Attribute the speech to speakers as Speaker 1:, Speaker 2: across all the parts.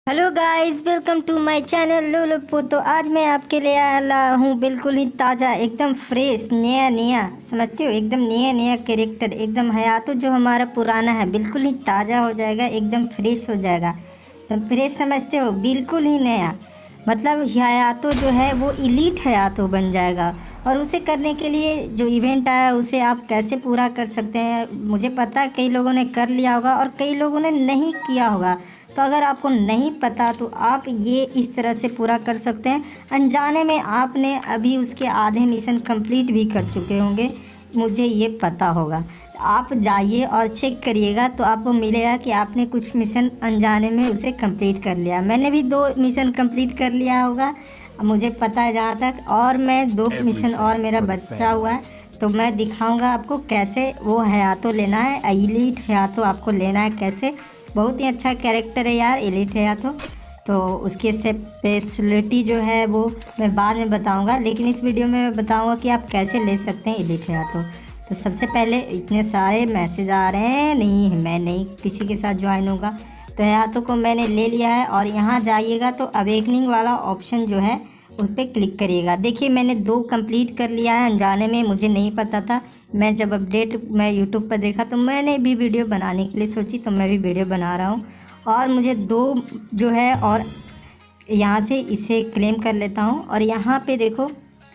Speaker 1: Hello guys, welcome to my channel लुलुपु। तो आज मैं आपके लिए आया हूँ बिल्कुल ही ताज़ा, एकदम फ्रेश, नया नया, समझते हो, एकदम नया नया कैरेक्टर, एकदम हयातो जो हमारा पुराना है बिल्कुल ही ताज़ा हो जाएगा, एकदम फ्रेश हो जाएगा। तो फ्रेश समझते हो, बिल्कुल ही नया, मतलब हयातो जो है वो इलीट हयातो बन जाएगा। और उसे करने के लिए जो इवेंट आया उसे आप कैसे पूरा कर सकते हैं, मुझे पता है कई लोगों ने कर लिया होगा और कई लोगों ने नहीं किया होगा। तो अगर आपको नहीं पता तो आप ये इस तरह से पूरा कर सकते हैं। अनजाने में आपने अभी उसके आधे मिशन कंप्लीट भी कर चुके होंगे, मुझे ये पता होगा। आप जाइए और चेक करिएगा तो आपको मिलेगा कि आपने कुछ मिशन अनजाने में उसे कंप्लीट कर लिया। मैंने भी 2 मिशन कंप्लीट कर लिया होगा, मुझे पता है जहाँ तक, और मैं 2 मिशन और मेरा बचा हुआ है। तो मैं दिखाऊंगा आपको कैसे वो हयातो लेना है, एलीट हयातो आपको लेना है कैसे। बहुत ही अच्छा कैरेक्टर है यार एलीट हयातो। तो उसकी स्पेशलिटी जो है वो मैं बाद में बताऊंगा, लेकिन इस वीडियो में मैं बताऊंगा कि आप कैसे ले सकते हैं एलीट हयातो। तो सबसे पहले इतने सारे मैसेज आ रहे हैं, नहीं मैं नहीं किसी के साथ ज्वाइन होगा। तो हयातो को मैंने ले लिया है और यहाँ जाइएगा तो अवेकनिंग वाला ऑप्शन जो है उस पर क्लिक करिएगा। देखिए मैंने 2 कंप्लीट कर लिया है अनजाने में, मुझे नहीं पता था। मैं जब अपडेट मैं यूट्यूब पर देखा तो मैंने भी वीडियो बनाने के लिए सोची, तो मैं भी वीडियो बना रहा हूँ। और मुझे 2 जो है, और यहाँ से इसे क्लेम कर लेता हूँ। और यहाँ पे देखो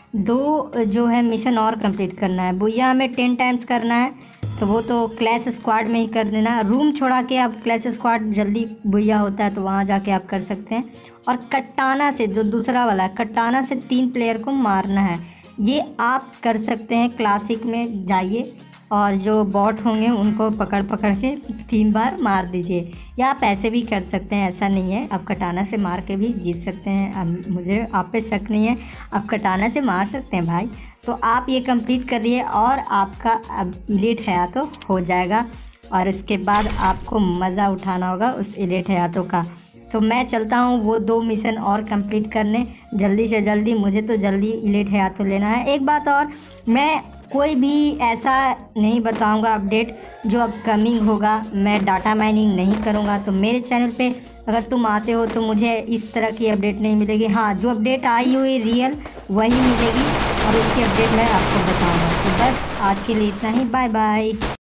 Speaker 1: 2 जो है मिशन और कंप्लीट करना है। बुया हमें 10 टाइम्स करना है, तो वो तो क्लैश स्क्वाड में ही कर देना। रूम छोड़ा के आप क्लैश स्क्वाड जल्दी बुया होता है तो वहाँ जाके आप कर सकते हैं। और कटाना से, जो दूसरा वाला है, कटाना से 3 प्लेयर को मारना है, ये आप कर सकते हैं। क्लासिक में जाइए और जो बॉट होंगे उनको पकड़ पकड़ के 3 बार मार दीजिए, या आप ऐसे भी कर सकते हैं, ऐसा नहीं है, आप कटाना से मार के भी जीत सकते हैं। अब मुझे आप पे शक नहीं है, आप कटाना से मार सकते हैं भाई। तो आप ये कंप्लीट करिए और आपका अब एलीट हयातो हो जाएगा, और इसके बाद आपको मज़ा उठाना होगा उस एलीट हयातो का। तो मैं चलता हूँ वो 2 मिशन और कंप्लीट करने जल्दी से जल्दी, मुझे तो जल्दी एलीट हयातो लेना है। एक बात और, मैं कोई भी ऐसा नहीं बताऊंगा अपडेट जो अपकमिंग होगा, मैं डाटा माइनिंग नहीं करूंगा। तो मेरे चैनल पे अगर तुम आते हो तो मुझे इस तरह की अपडेट नहीं मिलेगी। हाँ, जो अपडेट आई हुई रियल वही मिलेगी और उसकी अपडेट मैं आपको बताऊंगा। तो बस आज के लिए इतना ही, बाय बाय।